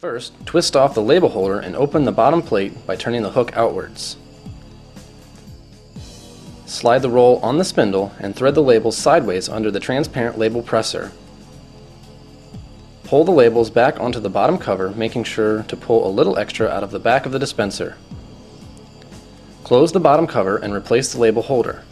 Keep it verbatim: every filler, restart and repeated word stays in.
First, twist off the label holder and open the bottom plate by turning the hook outwards. Slide the roll on the spindle and thread the labels sideways under the transparent label presser. Pull the labels back onto the bottom cover, making sure to pull a little extra out of the back of the dispenser. Close the bottom cover and replace the label holder.